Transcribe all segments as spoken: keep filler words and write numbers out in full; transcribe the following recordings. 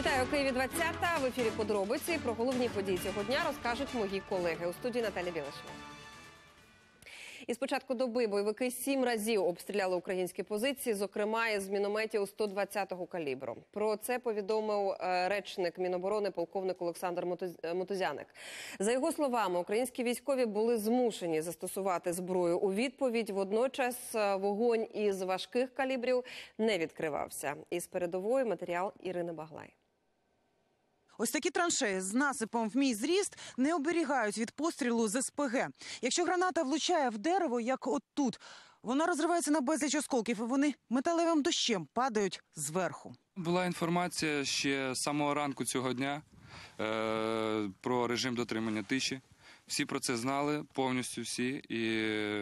Вітаю, у Києві двадцята. В ефірі подробиці. Про головні події цього дня розкажуть мої колеги. У студії Наталя Білашева. Із початку доби бойовики сім разів обстріляли українські позиції, зокрема із мінометів сто двадцятого калібру. Про це повідомив речник Міноборони полковник Олександр Мотузяник. За його словами, українські військові були змушені застосувати зброю у відповідь. Водночас вогонь із важких калібрів не відкривався. Із передової матеріал Ірини Баглай. Ось такі траншеї з насипом в мій зріст не оберігають від пострілу з ес пе ге. Якщо граната влучає в дерево, як от тут, вона розривається на безліч осколків, і вони металевим дощем падають зверху. Була інформація ще з самого ранку цього дня е, про режим дотримання тиші. Всі про це знали, повністю всі. І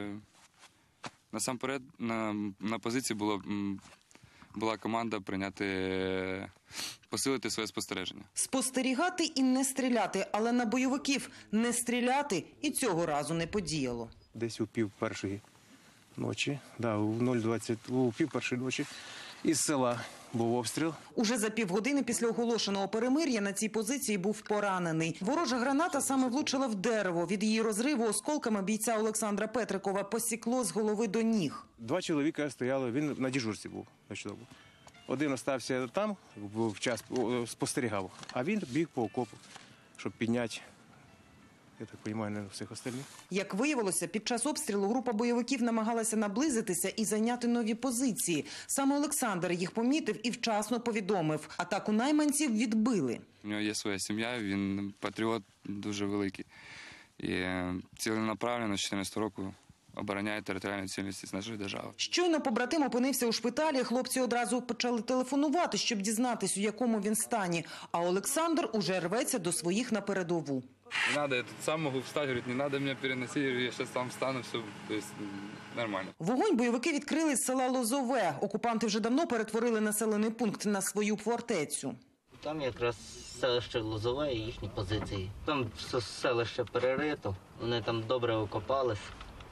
насамперед на, на позиції було, була команда прийняти... посилити своє спостереження. Спостерігати і не стріляти, але на бойовиків не стріляти і цього разу не подіяло. Десь у пів першої ночі, да, у нуль двадцять, у пів першої ночі із села був обстріл. Уже за півгодини після оголошеного перемир'я на цій позиції був поранений. Ворожа граната саме влучила в дерево. Від її розриву осколками бійця Олександра Петрикова посікло з голови до ніг. Два чоловіка стояли, він на дежурстві був. Один остався там, в час спостерігав, а він біг по окопу, щоб підняти, я так розумію, не всіх остальних. Як виявилося, під час обстрілу група бойовиків намагалася наблизитися і зайняти нові позиції. Саме Олександр їх помітив і вчасно повідомив. Атаку найманців відбили. У нього є своя сім'я, він патріот дуже великий. І ціленаправленно з чотирнадцятого року обороняє територіальну цілісність нашої держави. Щойно побратим опинився у шпиталі, хлопці одразу почали телефонувати, щоб дізнатись, у якому він стані. А Олександр уже рветься до своїх на передову. Не треба, я тут сам можу встати, говорить, не треба мене переносити, я зараз сам встану, все, тобто, нормально. Вогонь бойовики відкрили з села Лозове. Окупанти вже давно перетворили населений пункт на свою фортецю. Там якраз селище Лозове і їхні позиції. Там все селище перерито, вони там добре окопались.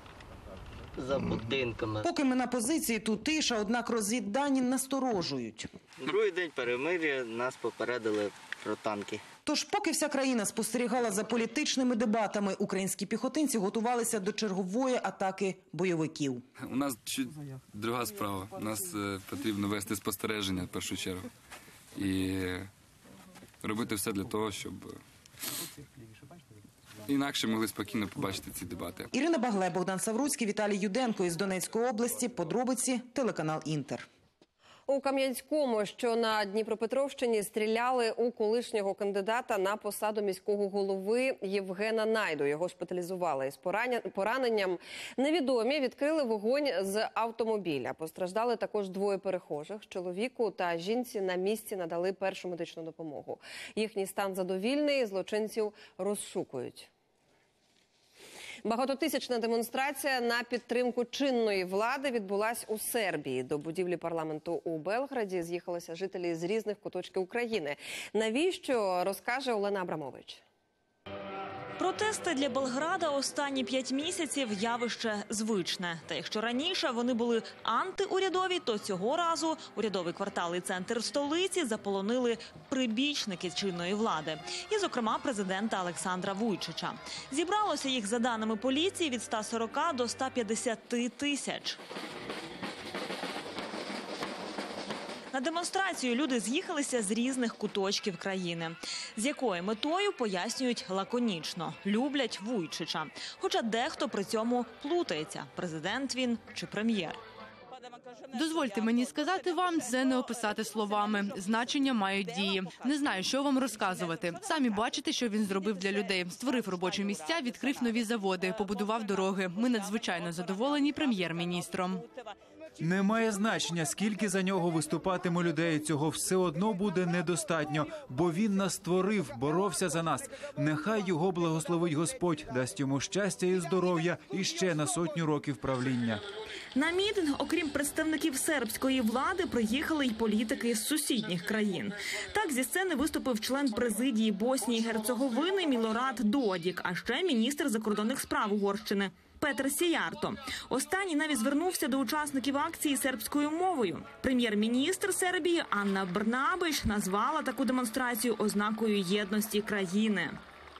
За будинками. Поки ми на позиції, тут тиша, однак розвіддані насторожують. Другий день перемир'я нас попередили про танки. Тож поки вся країна спостерігала за політичними дебатами, українські піхотинці готувалися до чергової атаки бойовиків. У нас чуть друга справа. У нас е, потрібно вести спостереження в першу чергу. І робити все для того, щоб... інакше могли спокійно побачити ці дебати. Ірина Баглай, Богдан Савруцький, Віталій Юденко із Донецької області. Подробиці, телеканал «Інтер». У Кам'янському, що на Дніпропетровщині, стріляли у колишнього кандидата на посаду міського голови Євгена Найду. Його шпиталізували із пораненням. Невідомі відкрили вогонь з автомобіля. Постраждали також двоє перехожих. Чоловіку та жінці на місці надали першу медичну допомогу. Їхній стан задовільний, злочинців розшукують. Багатотисячна демонстрація на підтримку чинної влади відбулась у Сербії. До будівлі парламенту у Белграді з'їхалися жителі з різних куточків України. Навіщо, розкаже Олена Абрамович. Протести для Белграда останні п'ять місяців – явище звичне. Та якщо раніше вони були антиурядові, то цього разу урядовий квартал і центр столиці заполонили прибічники чинної влади. І, зокрема, президента Олександра Вуйчича. Зібралося їх, за даними поліції, від ста сорока до ста п'ятдесяти тисяч. На демонстрацію люди з'їхалися з різних куточків країни. З якою метою, пояснюють лаконічно – люблять Вуйчича. Хоча дехто при цьому плутається – президент він чи прем'єр. Дозвольте мені сказати вам, це не описати словами. Значення мають дії. Не знаю, що вам розказувати. Самі бачите, що він зробив для людей. Створив робочі місця, відкрив нові заводи, побудував дороги. Ми надзвичайно задоволені прем'єр-міністром. Немає значення, скільки за нього виступатиме людей. Цього все одно буде недостатньо, бо він нас створив, боровся за нас. Нехай його благословить Господь, дасть йому щастя і здоров'я і ще на сотню років правління. На мітинг, окрім представників сербської влади, приїхали й політики з сусідніх країн. Так, зі сцени виступив член президії Боснії і Герцеговини Мілорад Додік, а ще міністр закордонних справ Угорщини. Петр Сіярто. Останній навіть звернувся до учасників акції сербською мовою. Прем'єр-міністр Сербії Анна Брнабич назвала таку демонстрацію ознакою єдності країни.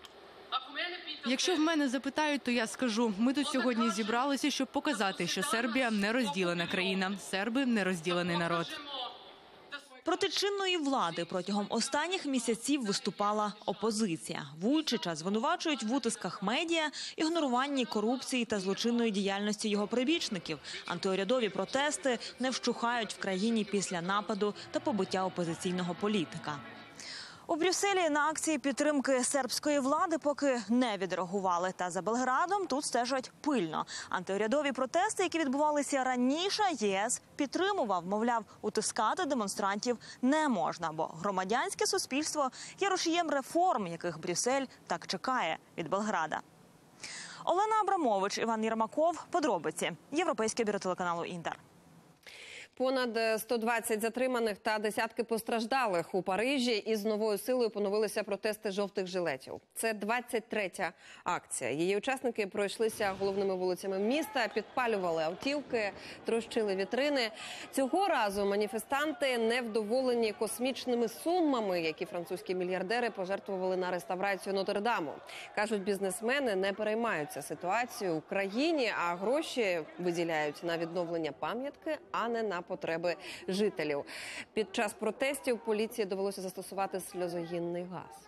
Якщо в мене запитають, то я скажу, ми тут сьогодні зібралися, щоб показати, що Сербія не розділена країна, серби – не розділений народ. Проти чинної влади протягом останніх місяців виступала опозиція. Вуйчича звинувачують в утисках медіа, ігноруванні корупції та злочинної діяльності його прибічників. Антиурядові протести не вщухають в країні після нападу та побиття опозиційного політика. У Брюсселі на акції підтримки сербської влади поки не відреагували. Та за Белградом тут стежать пильно. Антиурядові протести, які відбувалися раніше, ЄС підтримував. Мовляв, утискати демонстрантів не можна, бо громадянське суспільство є рушієм реформ, яких Брюссель так чекає від Белграда. Олена Абрамович, Іван Єрмаков. Подробиці. Європейське бюро телеканалу «Інтер». Понад сто двадцять затриманих та десятки постраждалих у Парижі із новою силою поновилися протести жовтих жилетів. Це двадцять третя акція. Її учасники пройшлися головними вулицями міста, підпалювали автівки, трощили вітрини. Цього разу маніфестанти невдоволені космічними сумами, які французькі мільярдери пожертвували на реставрацію Нотр-Даму. Кажуть, бізнесмени не переймаються ситуацією в країні, а гроші виділяють на відновлення пам'ятки, а не на потреби жителів. Під час протестів поліції довелося застосувати сльозогінний газ.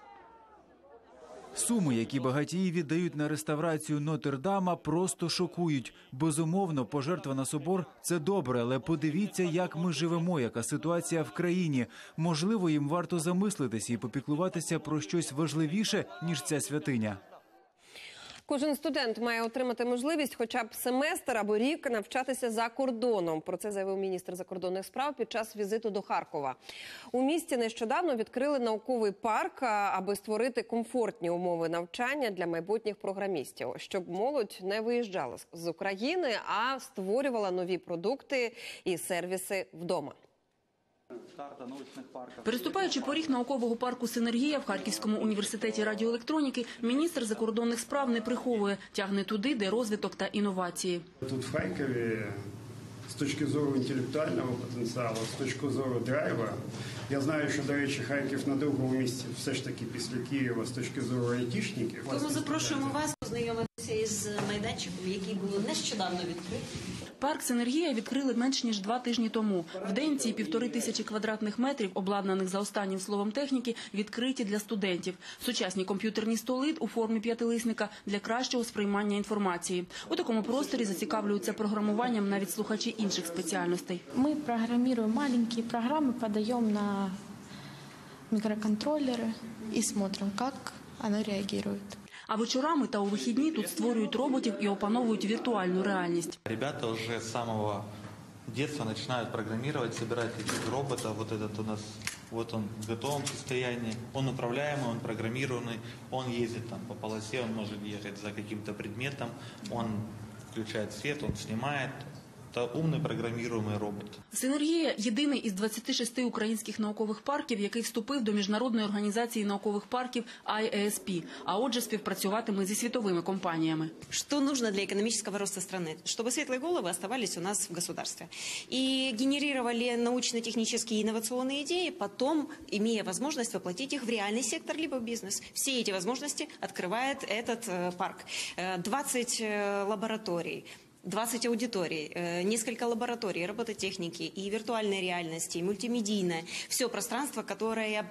Суми, які багатії віддають на реставрацію Нотр-Дама, просто шокують. Безумовно, пожертва на собор – це добре, але подивіться, як ми живемо, яка ситуація в країні. Можливо, їм варто замислитися і попіклуватися про щось важливіше, ніж ця святиня. Кожен студент має отримати можливість хоча б семестр або рік навчатися за кордоном. Про це заявив міністр закордонних справ під час візиту до Харкова. У місті нещодавно відкрили науковий парк, аби створити комфортні умови навчання для майбутніх програмістів, щоб молодь не виїжджала з України, а створювала нові продукти і сервіси вдома. Переступаючи поріг наукового парку «Синергія» в Харківському університеті радіоелектроніки, міністр закордонних справ не приховує, тягне туди, де розвиток та інновації. Тут в Харкові, з точки зору інтелектуального потенціалу, з точки зору драйва, я знаю, що, до речі, Харків на другому місці все ж таки після Києва з точки зору айтішників. Тому запрошуємо вас познайомитися із майданчиком, який було нещодавно відкритий. Парк «Синергія» відкрили менш ніж два тижні тому. Вдень ці півтори тисячі квадратних метрів, обладнаних за останнім словом техніки, відкриті для студентів. Сучасні комп'ютерні столи у формі п'ятилисника для кращого сприймання інформації. У такому просторі зацікавлюються програмуванням навіть слухачі інших спеціальностей. Ми програмуємо маленькі програми, подаємо на мікроконтролери і смотримо, як вони реагують. А вечорами та у вихідні тут створюють роботів і опановують віртуальну реальність. Ребята уже с самого детства начинают программировать, собирать таких роботов. Вот этот у нас, вот он в готовом состоянии. Он управляемый, он программированный, он ездит там по полосе, он может ехать за каким-то предметом, он включает свет, он снимает. Та умний програмуємий робот. «Синергія» – єдиний із двадцяти шести українських наукових парків, який вступив до Міжнародної організації наукових парків ай ей ес пі, а отже співпрацюватиме зі світовими компаніями. Что нужно для экономического роста страны? Чтобы светлые головы оставались у нас в государстве. И генерировали научно-технические и инновационные идеи, потом, имея возможность воплотить их в реальный сектор, либо в бизнес. Все эти возможности открывает этот парк. двадцать лабораторий. двадцать аудиторий, несколько лабораторий робототехники и виртуальной реальности, и мультимедийное. Все пространство, которое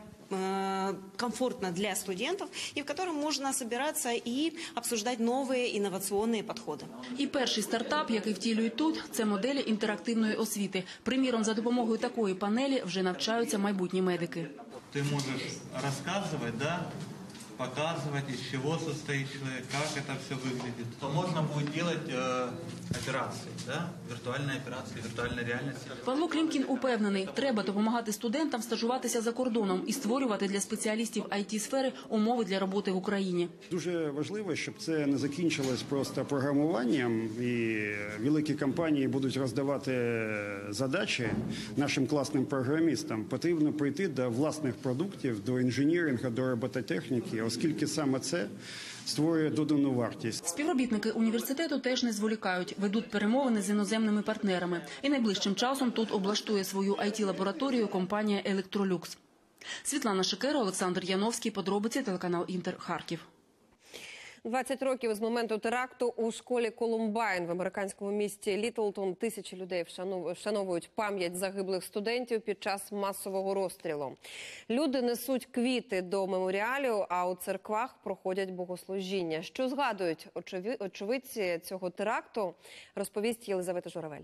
комфортно для студентов и в котором можно собираться и обсуждать новые инновационные подходы. І перший стартап, який втілюють тут, це моделі інтерактивної освіти. Приміром, за допомогою такої панелі вже навчаються майбутні медики. Ти можеш розказувати, да? показывать, из чего состоит человек, как это все выглядит. То можно будет делать э, операции, да? Виртуальные операции, виртуальной реальности. Павло Клімкін упевнений, треба допомагати студентам стажуватися за кордоном і створювати для спеціалістів ай ті-сфери умови для роботи в Україні. Дуже важливо, щоб це не закінчилось просто програмуванням і великі компанії будуть роздавати задачі нашим класним програмістам. Потрібно прийти до власних продуктів, до інженірінгу, до робототехніки. оскільки саме це створює додану вартість. Співробітники університету теж не зволікають, ведуть перемовини з іноземними партнерами. І найближчим часом тут облаштує свою ай ті-лабораторію компанія «Електролюкс». Світлана Шикера, Олександр Яновський. Подробиці, телеканал «Інтер», Харків. двадцять років з моменту теракту у школі Колумбайн в американському місті Літлтон. Тисячі людей вшановують пам'ять загиблих студентів під час масового розстрілу. Люди несуть квіти до меморіалів, а у церквах проходять богослужіння. Що згадують очевидці цього теракту, розповість Єлизавета Журавель.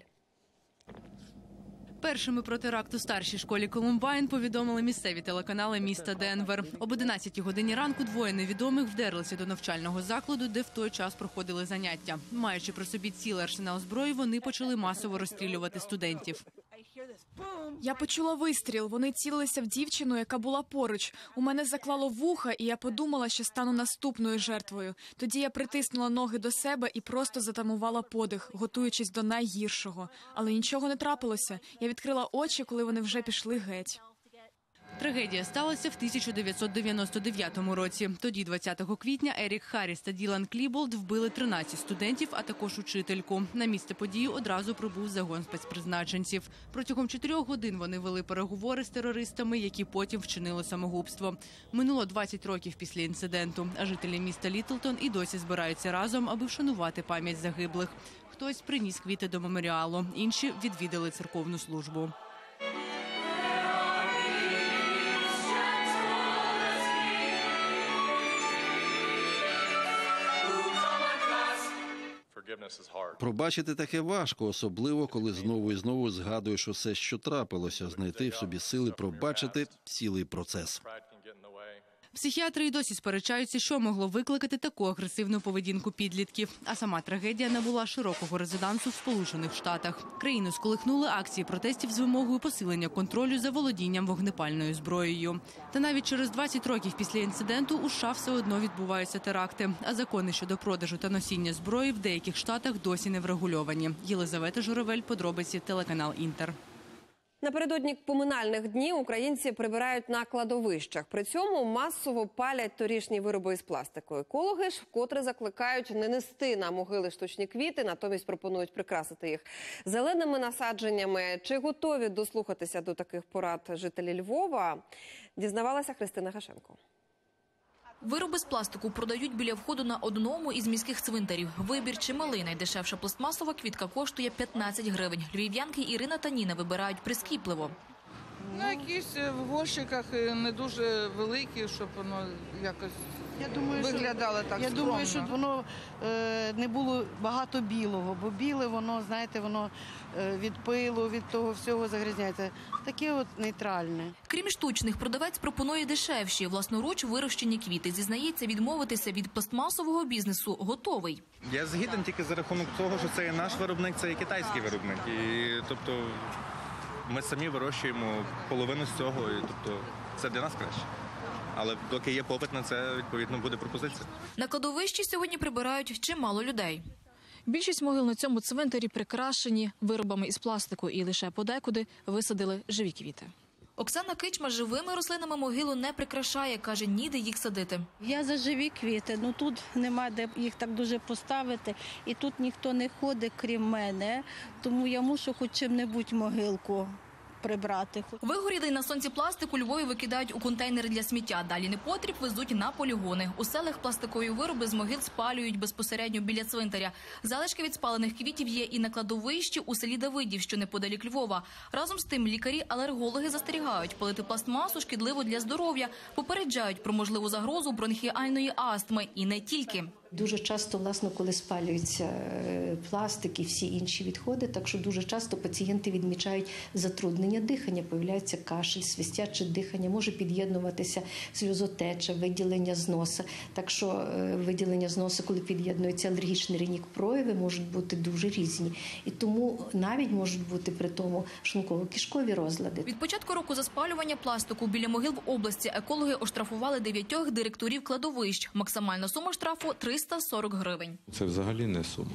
Першими про теракт у старшій школі Колумбайн повідомили місцеві телеканали міста Денвер. Об одинадцятій годині ранку двоє невідомих вдерлися до навчального закладу, де в той час проходили заняття. Маючи при собі цілий арсенал зброї, вони почали масово розстрілювати студентів. Я почула вистріл. Вони цілилися в дівчину, яка була поруч. У мене заклало вуха, і я подумала, що стану наступною жертвою. Тоді я притиснула ноги до себе і просто затамувала подих, готуючись до найгіршого. Але нічого не трапилося. Я відкрила очі, коли вони вже пішли геть. Трагедія сталася в тисяча дев'ятсот дев'яносто дев'ятому році. Тоді, двадцятого квітня, Ерік Харріс та Ділан Кліболд вбили тринадцять студентів, а також учительку. На місце події одразу прибув загон спецпризначенців. Протягом чотирьох годин вони вели переговори з терористами, які потім вчинили самогубство. Минуло двадцять років після інциденту, а жителі міста Літлтон і досі збираються разом, аби вшанувати пам'ять загиблих. Хтось приніс квіти до меморіалу, інші відвідали церковну службу. Пробачити таке важко, особливо, коли знову і знову згадуєш усе, що трапилося. Знайти в собі сили пробачити – цілий процес. Психіатри й досі сперечаються, що могло викликати таку агресивну поведінку підлітків. А сама трагедія набула широкого резонансу в Сполучених Штатах. Країну сколихнули акції протестів з вимогою посилення контролю за володінням вогнепальною зброєю. Та навіть через двадцять років після інциденту у США все одно відбуваються теракти. А закони щодо продажу та носіння зброї в деяких штатах досі не врегульовані. Єлизавета Журавель, подробиці, телеканал «Інтер». Напередодні поминальних днів українці прибирають на кладовищах. При цьому масово палять торішні вироби із пластику. Екологи ж вкотре закликають не нести на могили штучні квіти, натомість пропонують прикрасити їх зеленими насадженнями. Чи готові дослухатися до таких порад жителі Львова, дізнавалася Христина Гашенко. Вироби з пластику продають біля входу на одному із міських цвинтарів. Вибір чималий. Найдешевша пластмасова квітка коштує п'ятнадцять гривень. Львів'янки Ірина та Ніна вибирають прискіпливо. Ну, якісь в горщиках не дуже великі, щоб воно якось я думаю, виглядало що, так я скромно. Я думаю, щоб воно е, не було багато білого, бо біле воно, знаєте, воно е, від пилу, від того всього загрязняється. Таке от нейтральне. Крім штучних, продавець пропонує дешевші, власноруч вирощені квіти. Зізнається, відмовитися від пластмасового бізнесу готовий. Я згіден тільки за рахунок того, що це є наш виробник, це є китайський виробник. І, тобто, ми самі вирощуємо половину з цього, і, тобто, це для нас краще. Але доки є попит на це, відповідно, буде пропозиція. На кладовищі сьогодні прибирають чимало людей. Більшість могил на цьому цвинтарі прикрашені виробами із пластику і лише подекуди висадили живі квіти. Оксана Кичма живими рослинами могилу не прикрашає, каже, ніде їх садити. Я за живі квіти, ну тут нема де їх так дуже поставити, і тут ніхто не ходить, крім мене, тому я мушу хоч чим-небудь могилку прибрати. Вигорілий на сонці пластик у Львові викидають у контейнери для сміття. Далі непотріб везуть на полігони. У селах пластикові вироби з могил спалюють безпосередньо біля цвинтаря. Залишки від спалених квітів є і на кладовищі у селі Давидів, що неподалік Львова. Разом з тим лікарі-алергологи застерігають, палити пластмасу шкідливо для здоров'я, попереджають про можливу загрозу бронхіальної астми і не тільки. Дуже часто, власне, коли спалюються пластик і всі інші відходи, так що дуже часто пацієнти відмічають затруднення дихання, появляється кашель, свистяче дихання, може під'єднуватися сльозотеча, виділення з носа. Так що виділення з носа, коли під'єднуються алергічні ринік прояви, можуть бути дуже різні. І тому навіть можуть бути при тому шлунково-кишкові розлади. Від початку року за спалювання пластику біля могил в області екологи оштрафували дев'ятьох директорів кладовищ. Максимальна сума штрафу – триста сорок гривень. Це взагалі не сума.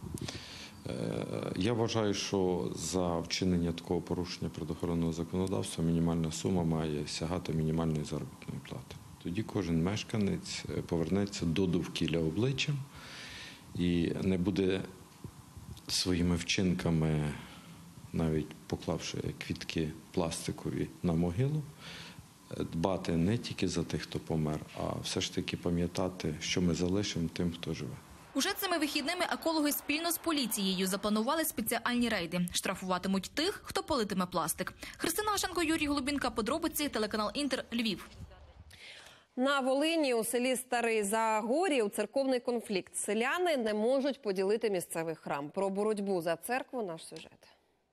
Я вважаю, що за вчинення такого порушення природоохоронного законодавства мінімальна сума має сягати мінімальної заробітної плати. тоді кожен мешканець повернеться до довкілля обличчям і не буде своїми вчинками, навіть поклавши квітки пластикові на могилу, дбати не тільки за тих, хто помер, а все ж таки пам'ятати, що ми залишимо тим, хто живе. Уже цими вихідними екологи спільно з поліцією запланували спеціальні рейди. Штрафуватимуть тих, хто палитиме пластик. Христина Ашенко, Юрій Голубінка, подробиці, телеканал Інтер, Львів. На Волині у селі Старий Загорів церковний конфлікт. Селяни не можуть поділити місцевий храм. Про боротьбу за церкву наш сюжет.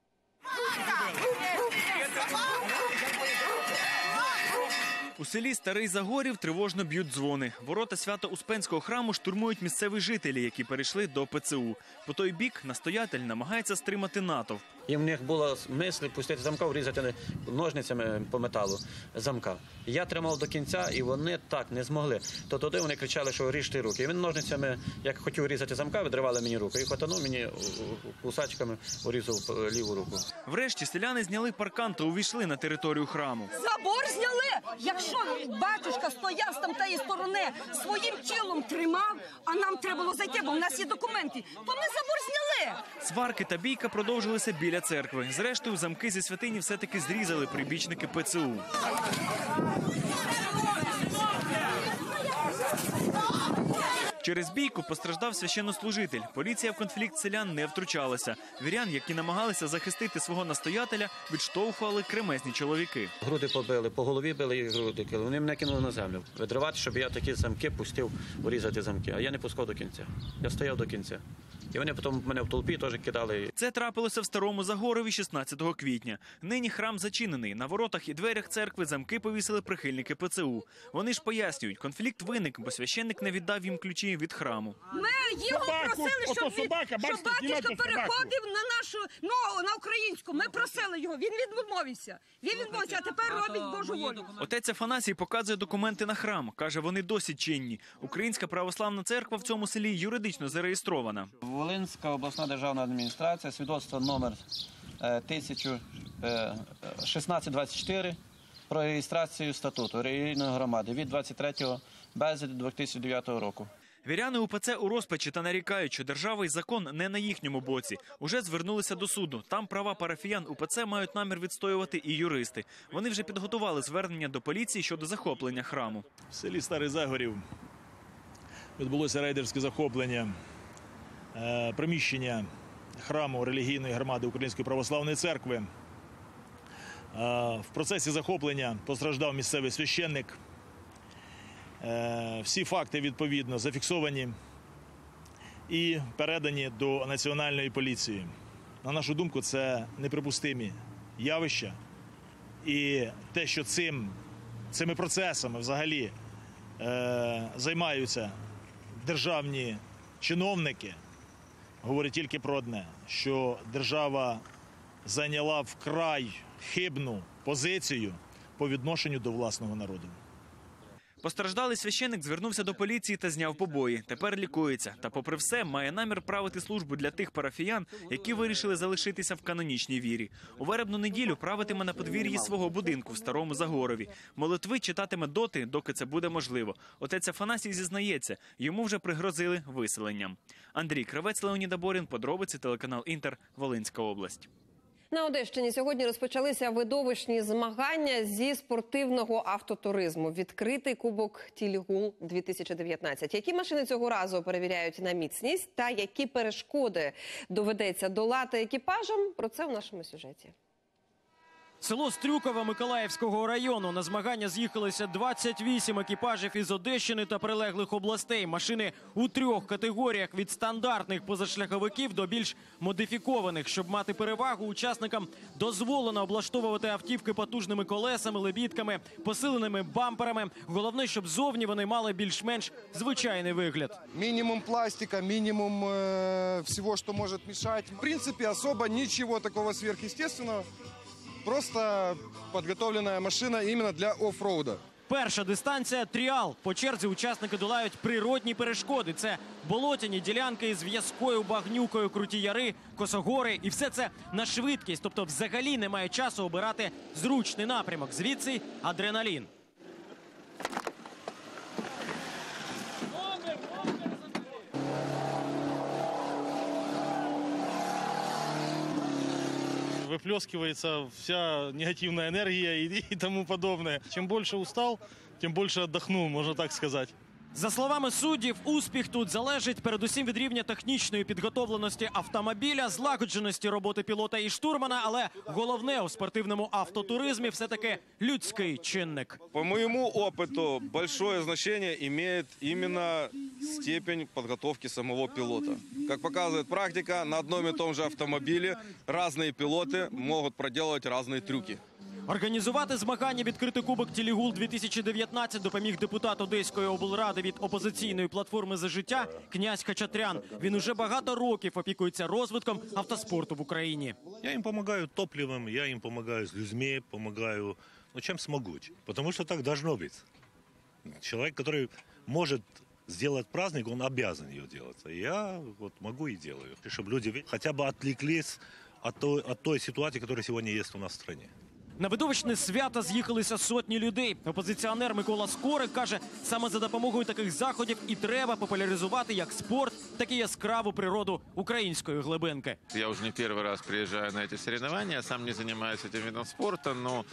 У селі Старий Загорів тривожно б'ють дзвони. Ворота Свято-Успенського храму штурмують місцеві жителі, які перейшли до ПЦУ. По той бік настоятель намагається стримати натовп. І в них була мисль пустити замка, врізати ножницями по металу замка. Я тримав до кінця, і вони так не змогли. То туди вони кричали, що ріжте руки. І він ножницями, як хотів різати замка, відривали мені руку. І хватанув мені кусачками, урізав ліву руку. Врешті селяни зняли паркан та увійшли на територію храму. Забор зняли! Якщо батюшка стояв з тамтої сторони, своїм тілом тримав, а нам треба було зайти, бо в нас є документи, то ми забор зняли! Сварки та бійка продовжилися біля церкви. Зрештою, замки зі святині все-таки зрізали прибічники ПЦУ. Через бійку постраждав священнослужитель. Поліція в конфлікт селян не втручалася. Вірян, які намагалися захистити свого настоятеля, відштовхували кремезні чоловіки. Груди побили, по голові били і груди кили. Вони мене кинули на землю. Відривати, щоб я такі замки пустив урізати замки. А я не пускав до кінця. Я стояв до кінця. І вони потім мене в толпі теж кидали. Це трапилося в Старому Загорові шістнадцятого квітня. Нині храм зачинений. На воротах і дверях церкви замки повісили прихильники ПЦУ. Вони ж пояснюють, конфлікт виник, бо священник не віддав їм ключі від храму. Ми його просили, щоб, він, собака, щоб батюшка переходив на нашу, ну, на українську. Ми просили його, він відмовився. Він відмовився, а тепер робить Божу волю. Отець Афанасій показує документи на храм. Каже, вони досі чинні. Українська православна церква в цьому селі юридично зареєстрована. Волинська обласна державна адміністрація, свідоцтво номер шістнадцять двадцять чотири про реєстрацію статуту релігійної громади від двадцять третього березня дві тисячі дев'ятого року. Віряни УПЦ у розпачі та нарікають, що держава і закон не на їхньому боці. Уже звернулися до суду. Там права парафіян УПЦ мають намір відстоювати і юристи. Вони вже підготували звернення до поліції щодо захоплення храму. В селі Старий Загорів відбулося рейдерське захоплення приміщення храму релігійної громади Української православної церкви. В процесі захоплення постраждав місцевий священник. Всі факти, відповідно, зафіксовані і передані до Національної поліції. На нашу думку, це неприпустимі явища. І те, що цим, цими процесами взагалі е, займаються державні чиновники, говорить тільки про одне, що держава зайняла вкрай хибну позицію по відношенню до власного народу. Постраждалий священик звернувся до поліції та зняв побої. Тепер лікується. Та попри все, має намір правити службу для тих парафіян, які вирішили залишитися в канонічній вірі. У вербну неділю правитиме на подвір'ї свого будинку в Старому Загорові. Молитви читатиме доти, доки це буде можливо. Отець Афанасій зізнається, йому вже пригрозили виселенням. Андрій Кравець, Леонід Аборін, подробиці, телеканал Інтер, Волинська область. На Одещині сьогодні розпочалися видовищні змагання зі спортивного автотуризму. Відкритий кубок Тільгул дві тисячі дев'ятнадцять. Які машини цього разу перевіряють на міцність та які перешкоди доведеться долати екіпажам? Про це в нашому сюжеті. Село Стрюкове Миколаївського району. На змагання з'їхалися двадцять вісім екіпажів із Одещини та прилеглих областей. Машини у трьох категоріях – від стандартних позашляховиків до більш модифікованих. Щоб мати перевагу, учасникам дозволено облаштовувати автівки потужними колесами, лебідками, посиленими бамперами. Головне, щоб зовні вони мали більш-менш звичайний вигляд. Мінімум пластика, мінімум э, всього, що може мешати. В принципі, особо нічого такого сверхъестественного. Просто підготовлена машина іменно для оффроуда. Перша дистанція – тріал. По черзі учасники долають природні перешкоди. Це болотяні ділянки із в'язкою, багнюкою, круті яри, косогори. І все це на швидкість. Тобто взагалі немає часу обирати зручний напрямок. Звідси адреналін. выплескивается вся негативная энергия и, и тому подобное. Чем больше устал, тем больше отдохнул, можно так сказать. За словами суддів, успіх тут залежить передусім від рівня технічної підготовленості автомобіля, злагодженості роботи пілота і штурмана, але головне у спортивному автотуризмі все-таки людський чинник. По моему опыту большое значение имеет именно степень подготовки самого пилота. Как показывает практика, на одном и том же автомобиле разные пилоты могут проделывать разные трюки. Організувати змагання «Відкритий кубок Телегул-дві тисячі дев'ятнадцять» допоміг депутат Одеської облради від опозиційної платформи «За життя» князь Хачатрян. Він уже багато років опікується розвитком автоспорту в Україні. Я їм допомагаю топливом, я їм допомагаю з людьми, допомагаю, ну, чим зможу. Тому що так должно бути. Чоловік, який може сделать праздник, он обязан ее делать. Я вот могу и делаю, чтобы люди хотя бы отвлеклись от той, от той ситуации, которая сегодня есть у нас в стране. На видовищне свято з'їхалися сотні людей. Опозиціонер Микола Скорик каже, саме за допомогою таких заходів і треба популяризувати як спорт, так і яскраву природу української глибинки. Я уже не первый раз приезжаю на эти соревнования, сам не занимаюсь этим видом спорта, но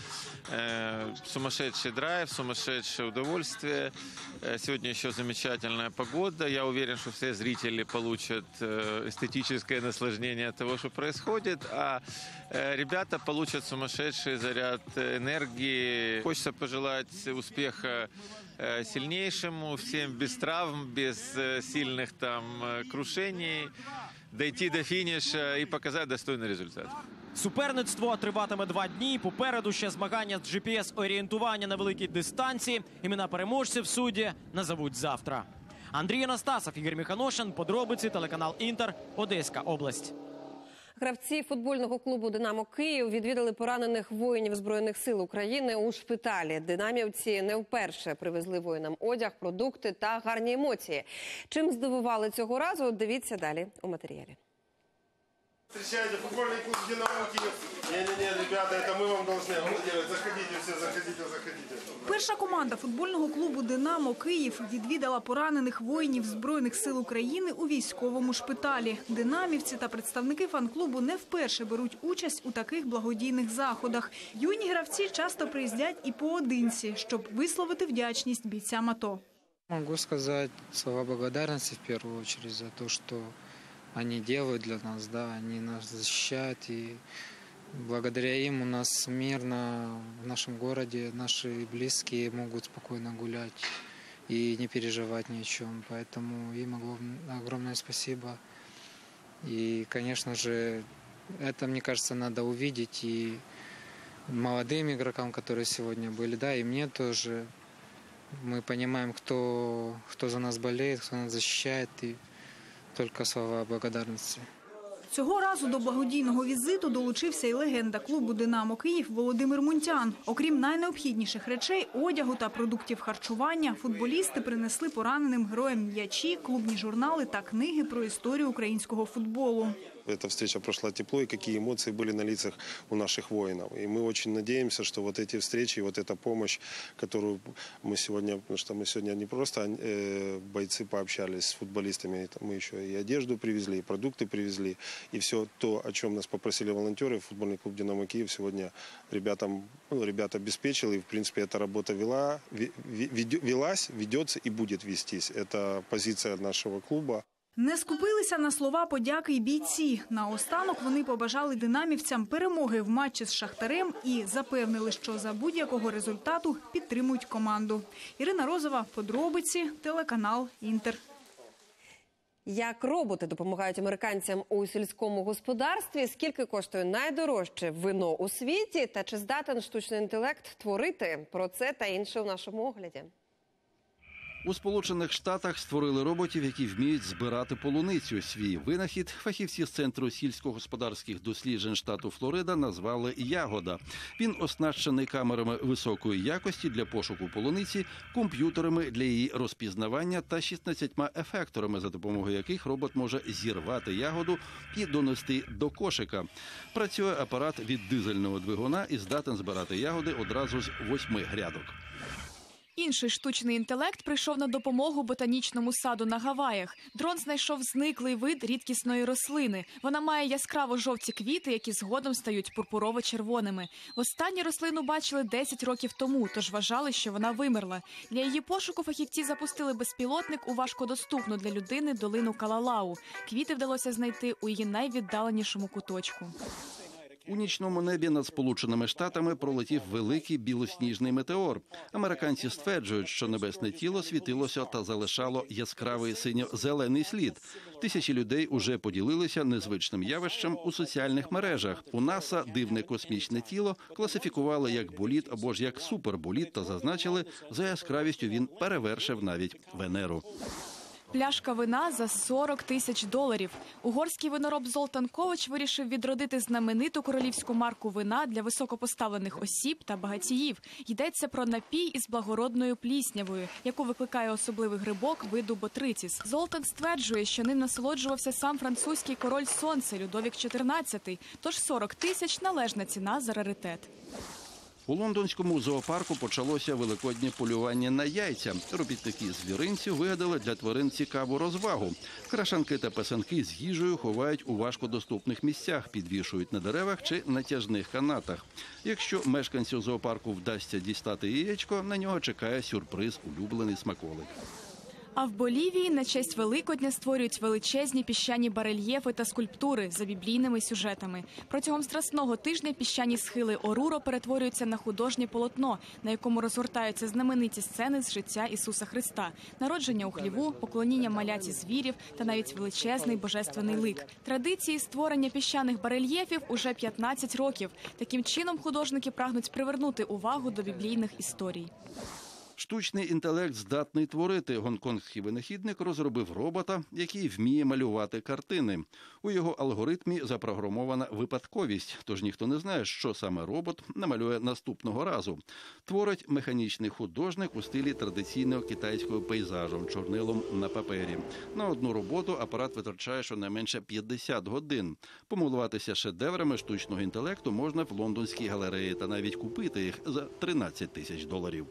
э, сумасшедший драйв, сумасшедшее удовольствие. Э, сегодня еще замечательная погода. Я уверен, что все зрители получат э, эстетическое наслаждение от того, что происходит, а э, ребята получат сумасшедший заряд энергии. Хочется пожелать успеха э, сильнейшему, всем без травм, без э, сильных там э, крушений, дойти до фініша і показати достойний результат. Суперництво триватиме два дні. Попереду ще змагання з джі пі ес-орієнтування на великій дистанції. Імена переможців судді назовуть завтра. Андрій Анастасов, Ігор Міханошин, подробиці, телеканал «Інтер», Одеська область. Гравці футбольного клубу «Динамо Київ» відвідали поранених воїнів Збройних сил України у шпиталі. Динамівці не вперше привезли воїнам одяг, продукти та гарні емоції. Чим здивували цього разу, дивіться далі у матеріалі. Встречайте, футбольный клуб «Динамо Киев». Не-не-не, ребята, это мы вам должны аплодировать. Заходите все, заходите, заходите. Перша команда футбольного клубу «Динамо Київ» відвідала поранених воїнів Збройних сил України у військовому шпиталі. Динамівці та представники фан-клубу не вперше беруть участь у таких благодійних заходах. Юні гравці часто приїздять і поодинці, щоб висловити вдячність бійцям АТО. Могу сказать слова благодарности в первую очередь за то, что они делают для нас, да, они нас защищают, и благодаря им у нас мирно в нашем городе, наши близкие могут спокойно гулять и не переживать ни о чем. Поэтому им огромное спасибо. И, конечно же, это, мне кажется, надо увидеть и молодым игрокам, которые сегодня были, да, и мне тоже. Мы понимаем, кто, кто за нас болеет, кто нас защищает, и только слова благодарности. Цього разу до благодійного візиту долучився і легенда клубу «Динамо Київ» Володимир Мунтян. Окрім найнеобхідніших речей, одягу та продуктів харчування, футболісти принесли пораненим героям м'ячі, клубні журнали та книги про історію українського футболу. Эта встреча прошла тепло, и какие эмоции были на лицах у наших воинов. И мы очень надеемся, что вот эти встречи, вот эта помощь, которую мы сегодня, потому что мы сегодня не просто э, бойцы пообщались с футболистами, мы еще и одежду привезли, и продукты привезли, и все то, о чем нас попросили волонтеры, футбольный клуб «Динамо Киев» сегодня ребятам, ну, ребята обеспечил, и в принципе эта работа вела, велась, ведется и будет вестись. Это позиция нашего клуба. Не скупилися на слова подяки й бійці. Наостанок вони побажали динамівцям перемоги в матчі з «Шахтарем» і запевнили, що за будь-якого результату підтримують команду. Ірина Розова, подробиці, телеканал «Інтер». Як роботи допомагають американцям у сільському господарстві, скільки коштує найдорожче вино у світі та чи здатен штучний інтелект творити? Про це та інше у нашому огляді. У Сполучених Штатах створили роботів, які вміють збирати полуницю. Свій винахід фахівці з Центру сільськогосподарських досліджень штату Флорида назвали «Ягода». Він оснащений камерами високої якості для пошуку полуниці, комп'ютерами для її розпізнавання та шістнадцятьма ефекторами, за допомогою яких робот може зірвати ягоду і донести до кошика. Працює апарат від дизельного двигуна і здатен збирати ягоди одразу з восьми грядок. Інший штучний інтелект прийшов на допомогу ботанічному саду на Гаваях. Дрон знайшов зниклий вид рідкісної рослини. Вона має яскраво-жовті квіти, які згодом стають пурпурово-червоними. Востаннє рослину бачили десять років тому, тож вважали, що вона вимерла. Для її пошуку фахівці запустили безпілотник у важкодоступну для людини долину Калалау. Квіти вдалося знайти у її найвіддаленішому куточку. У нічному небі над Сполученими Штатами пролетів великий білосніжний метеор. Американці стверджують, що небесне тіло світилося та залишало яскравий синьо-зелений слід. Тисячі людей уже поділилися незвичним явищем у соціальних мережах. У НАСА дивне космічне тіло класифікували як болід або ж як суперболід та зазначили, за яскравістю він перевершив навіть Венеру. Пляшка вина за сорок тисяч доларів. Угорський винороб Золтан Ковач вирішив відродити знамениту королівську марку вина для високопоставлених осіб та багатіїв. Йдеться про напій із благородною пліснявою, яку викликає особливий грибок виду ботриціс. Золтан стверджує, що ним насолоджувався сам французький король сонця Людовік чотирнадцятий, тож сорок тисяч – належна ціна за раритет. У лондонському зоопарку почалося великоднє полювання на яйця. Робітники звіринців вигадали для тварин цікаву розвагу. Крашанки та писанки з їжею ховають у важкодоступних місцях, підвішують на деревах чи натяжних канатах. Якщо мешканцю зоопарку вдасться дістати яєчко, на нього чекає сюрприз – улюблений смаколик. А в Болівії на честь Великодня створюють величезні піщані барельєфи та скульптури за біблійними сюжетами. Протягом страсного тижня піщані схили Оруро перетворюються на художнє полотно, на якому розгортаються знамениті сцени з життя Ісуса Христа, народження у хліву, поклоніння маляці звірів та навіть величезний божественний лик. Традиції створення піщаних барельєфів уже п'ятнадцять років. Таким чином художники прагнуть привернути увагу до біблійних історій. Штучний інтелект здатний творити. Гонконгський винахідник розробив робота, який вміє малювати картини. У його алгоритмі запрограмована випадковість, тож ніхто не знає, що саме робот намалює наступного разу. Творить механічний художник у стилі традиційного китайського пейзажу чорнилом на папері. На одну роботу апарат витрачає щонайменше п'ятдесят годин. Помилуватися шедеврами штучного інтелекту можна в лондонській галереї та навіть купити їх за тринадцять тисяч доларів.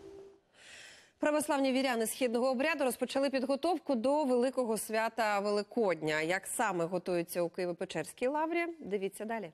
Православні віряни східного обряду розпочали підготовку до великого свята Великодня. Як саме готуються у Києво-Печерській лаврі, дивіться далі.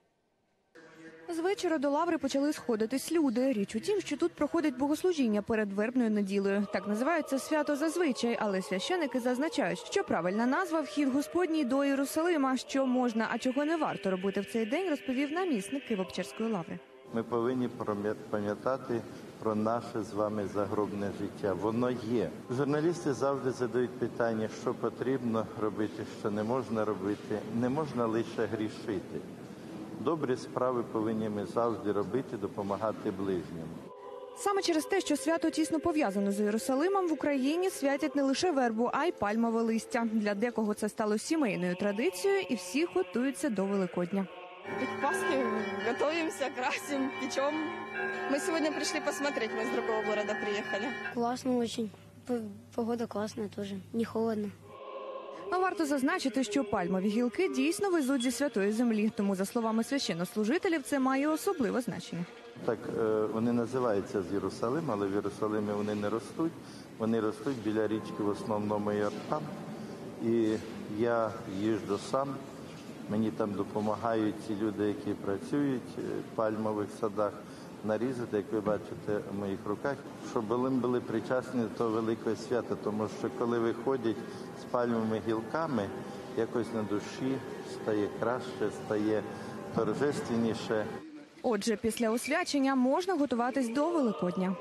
З вечора до лаври почали сходитись люди. Річ у тім, що тут проходить богослужіння перед вербною неділею. Так називається свято зазвичай, але священики зазначають, що правильна назва – вхід Господній до Єрусалима. Що можна, а чого не варто робити в цей день, розповів намісник Києво-Печерської лаври. Ми повинні пам'ятати про наше з вами загробне життя. Воно є. Журналісти завжди задають питання, що потрібно робити, що не можна робити. Не можна лише грішити. Добрі справи повинні ми завжди робити, допомагати ближньому. Саме через те, що свято тісно пов'язано з Єрусалимом, в Україні святять не лише вербу, а й пальмове листя. Для декого це стало сімейною традицією, і всі готуються до Великодня. К Пасхе готовимся, красим, печем. Мы сегодня пришли посмотреть, мы с другого города приехали. Классно очень. Погода классная тоже, не холодно. А варто зазначити, що пальмові гілки дійсно везуть зі святої землі. Тому, за словами священнослужителів, це має особливе значення. Так, вони називаються з Єрусалима, але в Єрусалимі вони не ростуть. Вони ростуть біля річки, в основному Йордан. І я їжджу сам. Мені там допомагають ці люди, які працюють в пальмових садах, нарізати, як ви бачите в моїх руках, щоб були, були причасні до того великого свята, тому що коли виходять з пальмовими гілками, якось на душі стає краще, стає торжественніше. Отже, після освячення можна готуватись до Великодня.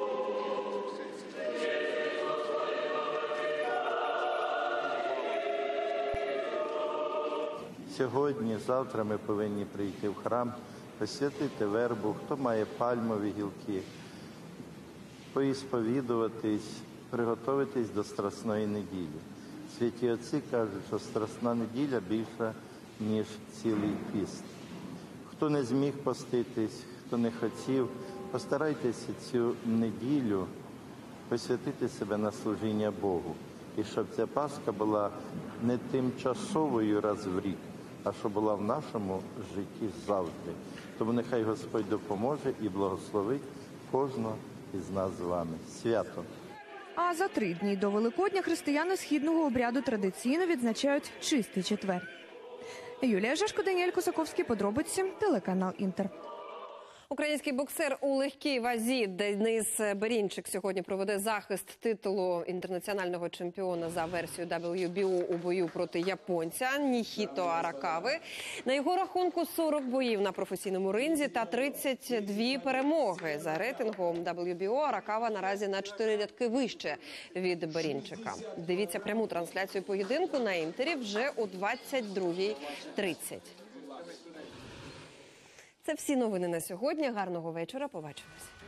Сьогодні, завтра ми повинні прийти в храм, посвятити вербу, хто має пальмові гілки, поісповідуватись, приготуватись до Страсної неділі. Святі отці кажуть, що Страсна неділя більша, ніж цілий піст. Хто не зміг поститись, хто не хотів, постарайтеся цю неділю посвятити себе на служіння Богу. І щоб ця Пасха була не тимчасовою раз в рік, а що була в нашому житті завжди. Тому нехай Господь допоможе і благословить кожного із нас з вами. Свято! А за три дні до Великодня християни східного обряду традиційно відзначають Чистий четвер. Юлія Жешко, Даніель Косаковський, подробиці, телеканал «Інтер». Український боксер у легкій вазі Денис Берінчик сьогодні проведе захист титулу інтернаціонального чемпіона за версією дабл ю бі о у бою проти японця Ніхіто Аракави. На його рахунку сорок боїв на професійному ринзі та тридцять дві перемоги. За рейтингом дабл ю бі о Аракава наразі на чотири рядки вище від Берінчика. Дивіться пряму трансляцію поєдинку на «Інтері» вже о двадцять другій тридцять. Це всі новини на сьогодні. Гарного вечора. Побачимось.